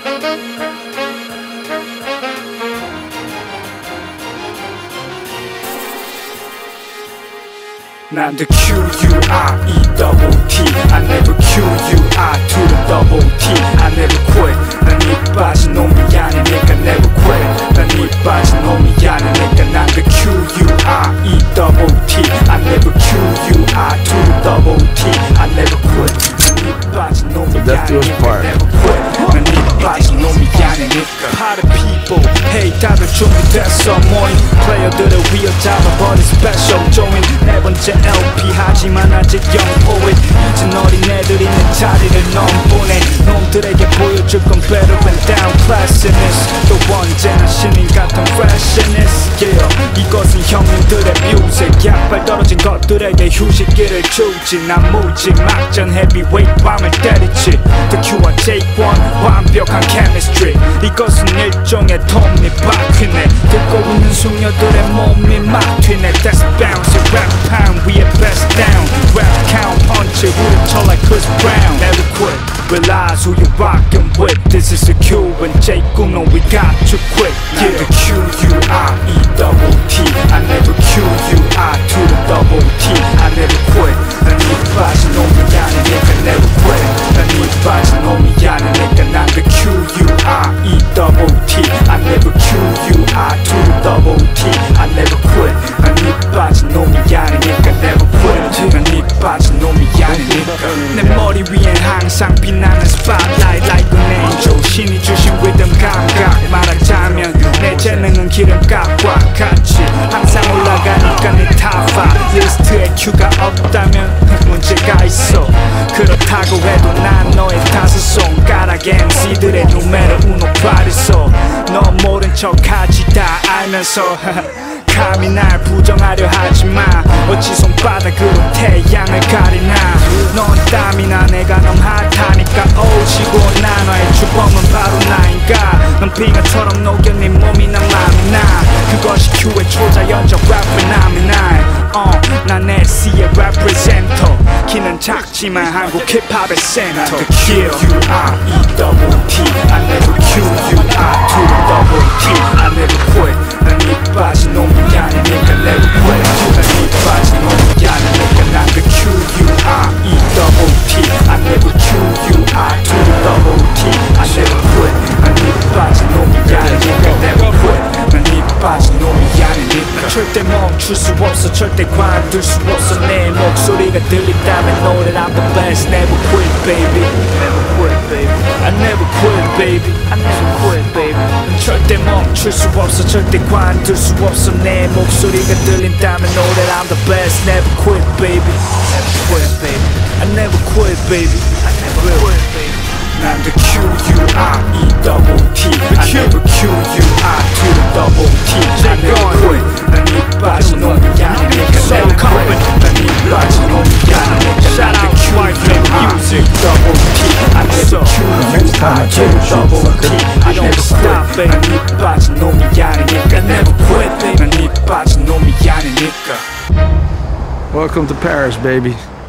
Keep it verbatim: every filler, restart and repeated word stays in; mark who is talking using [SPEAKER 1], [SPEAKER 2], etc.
[SPEAKER 1] 난 the Q U I E T T I never Q U I to the double T I never quit 난 이 빠진 놈이 아니니까 never quit 난 이 빠진 놈이 아니니까 난 the Q U I E T I never Q U I to the double T I never quit 난 이 빠진 놈이 아니니까 never quit 난 이 빠진 놈이 아니니까 Party people hey 다들 준비됐어 모인 플레이어들을 휘어잡아버린 special join 네 번째 엘 피 하지만 아직 영포인 이젠 어린애들이 내 자리를 넘보내 놈들에게 보여줄 건 better and down classness 또 언제나 신인 같은 freshness yeah 이것은 형님들의 뮤직 약발 떨어진 것들에게 휴식기를 주지 난 무지 막전 heavyweight 밤을 때리지 The Q I T one 완벽한 chemistry 이것은 일종의 톱니바퀴네 듣고 있는 숙녀들의 몸이 막 튀네 That's bouncy rap pound 위에 best down rap count punch 후려쳐 like Chris Brown Never quit realize who you rockin' with This is the Q and J 꿈 no we got to quit yeah the Q U I E T T I never Q U I to the double T I never quit 난 이 빠진 놈이 아니니까 never quit 난 이 빠진 놈이 아니니까 난 the Q U I E T I never Q U I to the double T I never quit 난 이 빠진 놈이 아니니까 never quit 난 이 빠진 놈이 아니니까 내 머리 위엔 항상 빛나는 spotlight like an angel 신이 주신 리듬 감각 말하자면 내 재능은 기름값과 같이 항상 올라가니까 내 top five 리스트에 Q가 없다면 문제가 있어 그렇다고 해도 난 너의 다섯 손가락 엠씨들의 누메로 우노 파리소 너 모른 척하지 다 알면서 감히 날 부정하려 하지마 어찌 손바닥으로 태양을 가리나 넌 땀이나 내가 너무 핫하니까 오시고 나 너의 주범은 바로 나인가 넌 빙하처럼 녹여 네 몸이나 맘이 나 그것이 Q의 초자연적 랩을 남이 날 어, 난 에스씨의 representer 키는 작지만 한국 힙합의 센터 The Q U I E T T I never Q U I to the double T I never quit 난 이 빠진 놈이 아니니까 never quit 난 이 빠진 놈이 아니니까 난 the Q U I E T I never Q U I to the double T I never quit 난 이 빠진 놈이 아니니까 never quit 난 이 빠진 놈이 아니니까 절대 멈출 수 없어 절대 관둘 수 없어 내 목소리가 들린다면 know that I'm the best never quit baby never quit baby I never quit baby I never quit baby 절대 멈출 수 없어 절대 관둘 수 없어 내 목소리가 들린다면 know that I'm the best never quit baby never quit baby I never quit baby I never quit baby 난 the Q U I E T T I never Q U I to the double T I never quit 난 이 빠진 놈이 아니니까 never quit 난 이 빠진 놈이 아니니까 난 the Q U I E T I never Q U I to the double T I never stop 난 이 빠진 놈이 아니니까 never quit 난 이 빠진 놈이 아니니까
[SPEAKER 2] Welcome to Paris, baby.